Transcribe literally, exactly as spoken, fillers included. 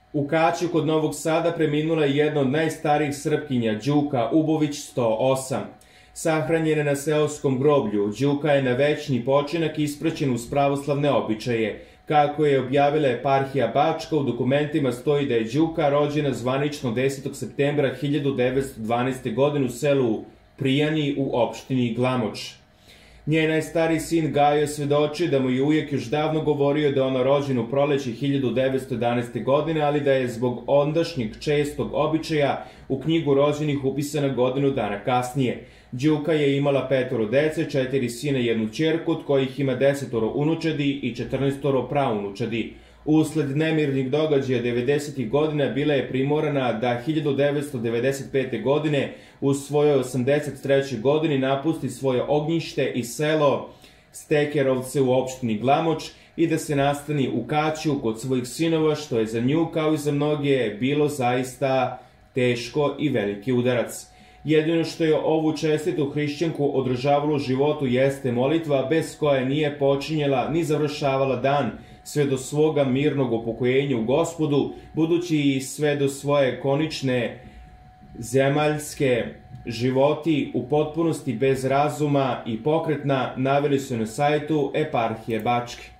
U Kaću kod Novog Sada preminula je jedna od najstarijih Srpkinja, Đuka Ubović sto osam. Sahranjena na seoskom groblju, Đuka je na večni počinak ispraćen uz pravoslavne običaje. Kako je objavila eparhija Bačka, u dokumentima stoji da je Đuka rođena zvanično desetog septembra hiljadu devetsto dvanaeste. godine u selu Prijani u opštini Glamoč. Njen najstariji sin Gajo svedoči da mu je ujak još davno govorio da je ona rođena u proleće hiljadu devetsto jedanaeste. godine, ali da je zbog ondašnjeg čestog običaja u knjigu rođenih upisana godinu dana kasnije. Đuka je imala petoro dece, četiri sina i jednu ćerku, od kojih ima desetoro unučadi i četrnaestoro praunučadi. Usled nemirnih događaja devedesetih godina bila je primorana da hiljadu devetsto devedeset pete. godine u svojoj osamdeset trećoj. godini napusti svoje ognjište i selo Stekerovce u opštini Glamoč i da se nastani u Kaću kod svojih sinova, što je za nju kao i za mnoge bilo zaista teško i veliki udarac. Jedino što je ovu čestitu hrišćanku održavalo u životu jeste molitva, bez koje nije počinjela ni završavala dan, sve do svoga mirnog upokojenja u Gospodu, budući i sve do svoje konične zemaljske životi u potpunosti bez razuma i pokretna, naveli su na sajtu eparhije Bačke.